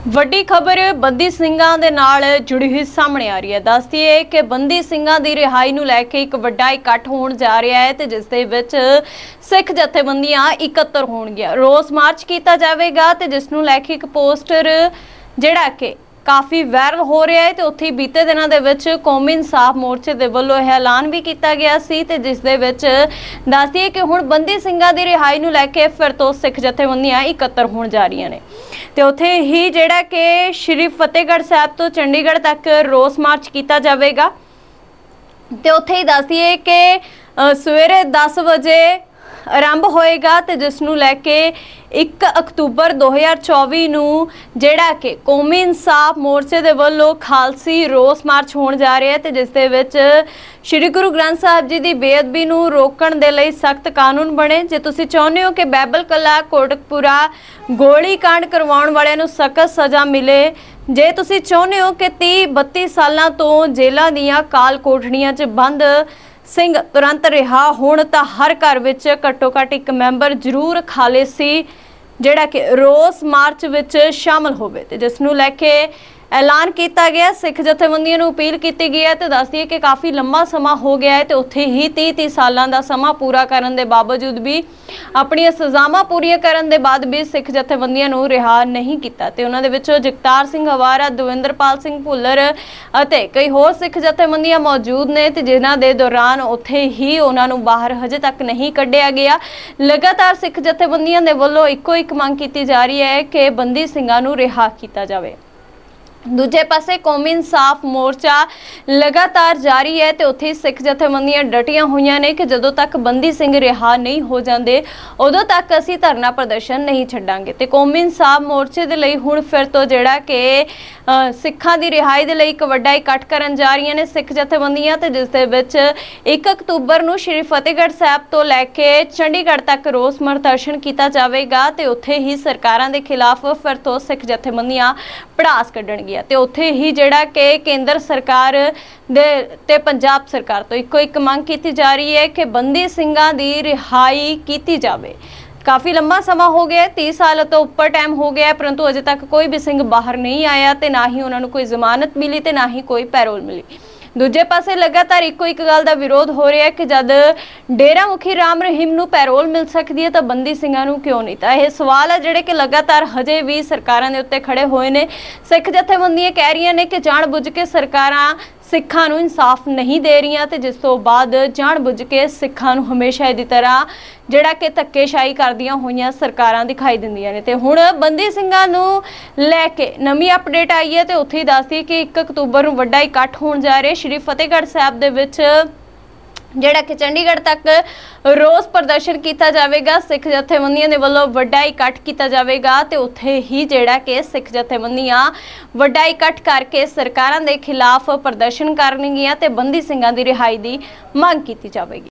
ਵੱਡੀ खबर बंदी ਸਿੰਘਾਂ ਦੇ ਨਾਲ जुड़ी हुई सामने आ रही है। दस दिए कि बंदी ਸਿੰਘਾਂ ਦੀ रिहाई ਨੂੰ लैके एक ਵੱਡਾ इकट्ठ होण जा रहा है, जिस दे विच सिख जथेबंदियां इकत्तर होणगियां। रोस मार्च किया जाएगा, जिस नूं लैके एक पोस्टर जिहड़ा कि काफ़ी वायरल हो रहा है। तो उत्थे बीते दिनों के विच कौमी इंसाफ मोर्चे के वलों यह ऐलान भी किया गया सी, ते जिस दे विच दस दिए कि हुण बंदी ਸਿੰਘਾਂ की रिहाई नूं लैके फिर तो सिख जथेबंदियां इकत्तर होण जा रही ने। तो उत्थे ही जिहड़ा कि श्री फतेहगढ़ साहब तो चंडीगढ़ तक रोस मार्च किया जाएगा। तो उत्थे ही दस दिए कि सवेरे 10 बजे आरंभ होएगा, तो जिसनूं लैके 1 अक्तूबर 2024 नूं जिहड़ा कि कौमी इंसाफ मोर्चे दे वल्लों खालसी रोस मार्च होण जा रहा है, तो जिस दे विच श्री गुरु ग्रंथ साहब जी की बेअदबी नूं रोकण दे लई सख्त कानून बने। जे तुसीं चाहुंदे हो कि बाइबल कला कोटकपुरा गोली कांड करवाउण वालिआं नूं सख्त सज़ा मिले, जे तुसीं चाहुंदे हो कि 30-32 सालां तों जेलां दीआं काल कोठड़ियां 'च बंद सिंह तुरंत रिहा होण, तां हर घर विच घट्टो घट्ट एक मैंबर जरूर खालिसी जिहड़ा कि रोस मार्च विच शामिल होवे, ते जिस नूं लैके ऐलान किया गया। सिख जथेबंदियों नूं अपील की गई है। तो दस दिए कि काफ़ी लंबा समा हो गया है, तो उत्थे ही 30-30 सालों का समा पूरा करने के बावजूद भी अपनी सज़ावां पूरीआं करन दे बाद भी सिख जथेबंदियों नूं रिहा नहीं किया। तो उन्हां दे विचों जगतार सिंह हवारा, दविंदरपाल सिंह भुल्लर अते कई होर सिख जथेबंदियां मौजूद ने, ते जिन्हां दे दौरान उत्थे ही उन्हां नूं बाहर हजे तक नहीं कढ़िया गया। लगातार सिख जथेबंदियां दे वल्लों इक्को एक मंग की जा रही है कि बंदी ਸਿੰਘਾਂ नूं रिहा किया जाए। दूजे पासे कौमी इंसाफ मोर्चा लगातार जारी है, तो उत्थे सिख जथेबंदियां डटियां हुई ने कि जदों तक बंदी सिंह रिहा नहीं हो जाते उदों तक असीं धरना प्रदर्शन नहीं छड्डांगे। तो कौमी इंसाफ मोर्चे दे लई हुण फिर तो जिहड़ा कि सिखां दी रिहाई दे लई एक वड्डा इकट्ठ करन जा रही ने सिख जथेबंदियां, ते जिस दे विच 1 अक्तूबर नूं श्री फतेहगढ़ साहब तो लैके चंडीगढ़ तक रोस प्रदर्शन किया जाएगा। तो उत्थे ही सरकारां दे खिलाफ फिर तो सिख जथेबंदियां भड़ास कड्ढणगीਆਂ। तो उत्थे ही जिहड़ा कि केंद्र सरकार दे ते पंजाब सरकार तो इक्को एक मंग की जा रही है कि बंदी ਸਿੰਘਾਂ दी रिहाई की जाए। काफ़ी लंबा समा हो गया, 30 साल तो उपर टाइम हो गया, परंतु अजे तक कोई भी सिंह बाहर नहीं आया, तो ना ही उन्होंने कोई जमानत मिली, तो ना ही कोई पैरोल मिली। दूजे पासे लगातार इक्को एक गल का विरोध हो रहा है कि जब डेरा मुखी राम रहीम नूं पैरोल मिल सकती है, तो बंदी ਸਿੰਘਾਂ नूं क्यों नहीं। तो यह सवाल है जिहड़े कि लगातार हजे भी सरकारां दे उत्ते खड़े हुए ने। सिख जथेबंदियां कह रही ने कि जाण-बुझ के सरकारां सिखां नूं इंसाफ नहीं दे रही, तो जिस तो बाद जाण-बुझ के सिखां नूं हमेशा इहदी तरह जिहड़ा कि धक्केशाही करदियां होईयां सरकारां दिखाई दिंदियां ने। ते हुण बंदी ਸਿੰਘਾਂ नूं लैके नवीं अपडेट आई है, तो उत्थे ही दस दी कि 1 अक्तूबर नूं वड्डा इकट्ठ होण जा रहा है श्री फतेहगढ़ साहब दे विच, जिहड़ा कि चंडीगढ़ तक रोस प्रदर्शन किया जाएगा। सिख जथेबंदियां दे वल्लों वड्डा इकट्ठ किया जाएगा, तो उत्थे ही जिहड़ा कि सिख जथेबंदियां वड्डा इकट्ठ करके सरकारां दे खिलाफ प्रदर्शन करनगियां, ते बंदी ਸਿੰਘਾਂ दी रिहाई दी मांग की जाएगी।